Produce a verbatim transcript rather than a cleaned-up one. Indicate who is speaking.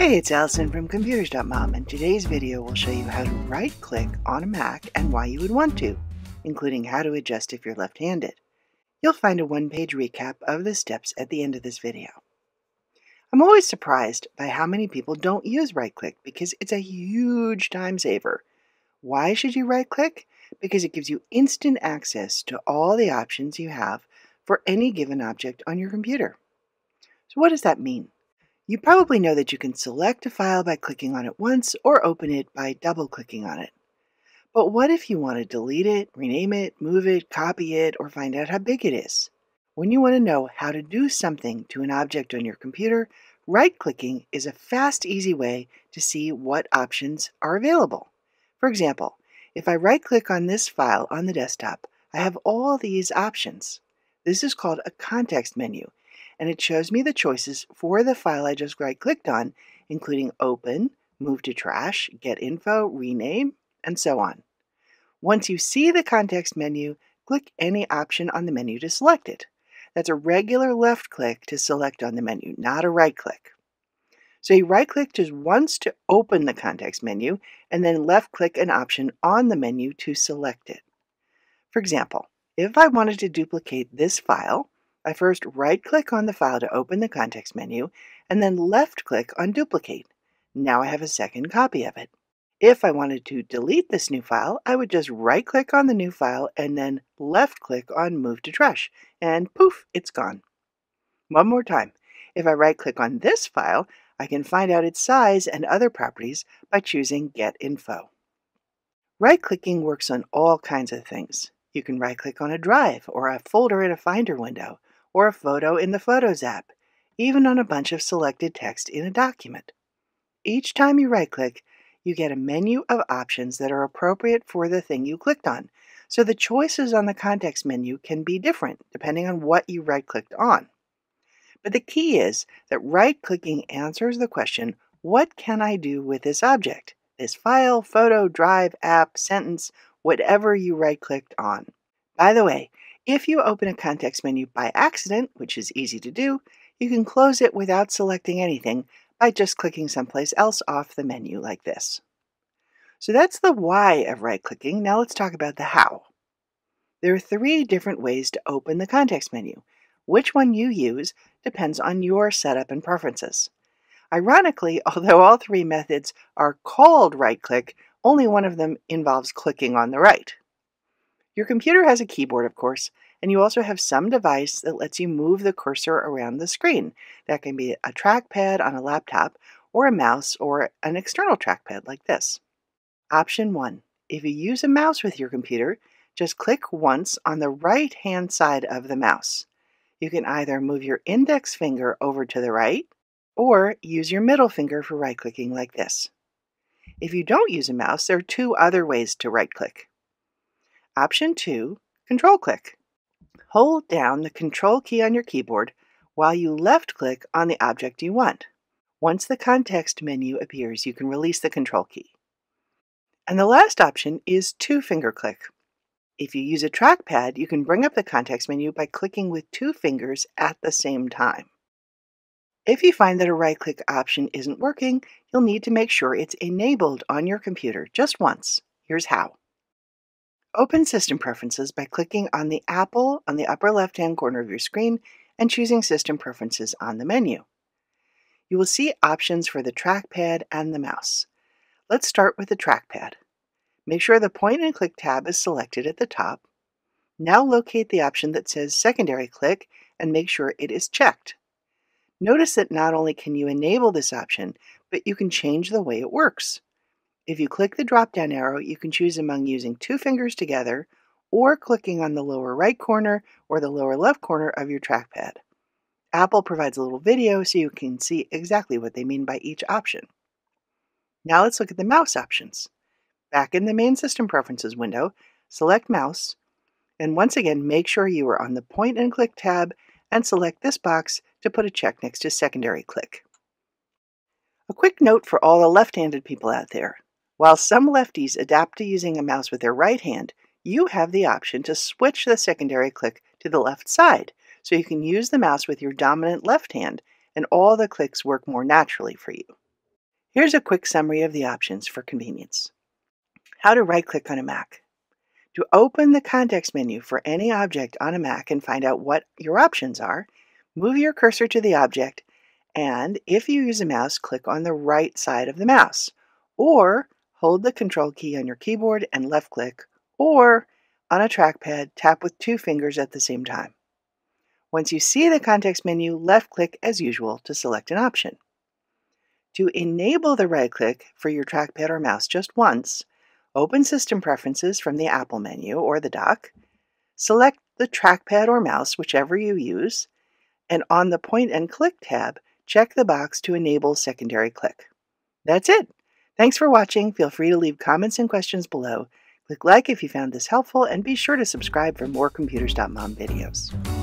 Speaker 1: Hey, it's Allison from computers dot mom, and today's video will show you how to right-click on a Mac and why you would want to, including how to adjust if you're left-handed. You'll find a one-page recap of the steps at the end of this video. I'm always surprised by how many people don't use right-click because it's a huge time saver. Why should you right-click? Because it gives you instant access to all the options you have for any given object on your computer. So what does that mean? You probably know that you can select a file by clicking on it once or open it by double-clicking on it. But what if you want to delete it, rename it, move it, copy it, or find out how big it is? When you want to know how to do something to an object on your computer, right-clicking is a fast, easy way to see what options are available. For example, if I right-click on this file on the desktop, I have all these options. This is called a context menu, and it shows me the choices for the file I just right-clicked on, including Open, Move to Trash, Get Info, Rename, and so on. Once you see the context menu, click any option on the menu to select it. That's a regular left click to select on the menu, not a right click. So you right-click just once to open the context menu, and then left-click an option on the menu to select it. For example, if I wanted to duplicate this file, I first right-click on the file to open the context menu, and then left-click on Duplicate. Now I have a second copy of it. If I wanted to delete this new file, I would just right-click on the new file and then left-click on Move to Trash, and poof, it's gone. One more time. If I right-click on this file, I can find out its size and other properties by choosing Get Info. Right-clicking works on all kinds of things. You can right-click on a drive or a folder in a Finder window, or a photo in the Photos app, even on a bunch of selected text in a document. Each time you right-click, you get a menu of options that are appropriate for the thing you clicked on, so the choices on the context menu can be different depending on what you right-clicked on. But the key is that right-clicking answers the question, what can I do with this object? This file, photo, drive, app, sentence, whatever you right-clicked on. By the way, if you open a context menu by accident, which is easy to do, you can close it without selecting anything by just clicking someplace else off the menu like this. So that's the why of right-clicking. Now let's talk about the how. There are three different ways to open the context menu. Which one you use depends on your setup and preferences. Ironically, although all three methods are called right-click, only one of them involves clicking on the right. Your computer has a keyboard, of course, and you also have some device that lets you move the cursor around the screen. That can be a trackpad on a laptop, or a mouse, or an external trackpad like this. Option one. If you use a mouse with your computer, just click once on the right-hand side of the mouse. You can either move your index finger over to the right, or use your middle finger for right-clicking like this. If you don't use a mouse, there are two other ways to right-click. Option two, Control Click. Hold down the Control key on your keyboard while you left-click on the object you want. Once the context menu appears, you can release the Control key. And the last option is two-finger click. If you use a trackpad, you can bring up the context menu by clicking with two fingers at the same time. If you find that a right-click option isn't working, you'll need to make sure it's enabled on your computer just once. Here's how. Open System Preferences by clicking on the apple on the upper left-hand corner of your screen and choosing System Preferences on the menu. You will see options for the trackpad and the mouse. Let's start with the trackpad. Make sure the Point and Click tab is selected at the top. Now locate the option that says Secondary Click and make sure it is checked. Notice that not only can you enable this option, but you can change the way it works. If you click the drop-down arrow, you can choose among using two fingers together or clicking on the lower right corner or the lower left corner of your trackpad. Apple provides a little video so you can see exactly what they mean by each option. Now let's look at the mouse options. Back in the Main System Preferences window, select Mouse, and once again make sure you are on the Point and Click tab and select this box to put a check next to Secondary Click. A quick note for all the left-handed people out there. While some lefties adapt to using a mouse with their right hand, you have the option to switch the secondary click to the left side, so you can use the mouse with your dominant left hand, and all the clicks work more naturally for you. Here's a quick summary of the options for convenience. How to right-click on a Mac. To open the context menu for any object on a Mac and find out what your options are, move your cursor to the object and, if you use a mouse, click on the right side of the mouse, or hold the Control key on your keyboard and left-click, or on a trackpad, tap with two fingers at the same time. Once you see the context menu, left-click as usual to select an option. To enable the right-click for your trackpad or mouse just once, open System Preferences from the Apple menu or the dock, select the trackpad or mouse, whichever you use, and on the Point and Click tab, check the box to enable secondary click. That's it! Thanks for watching. Feel free to leave comments and questions below. Click like if you found this helpful, and be sure to subscribe for more Computers dot mom videos.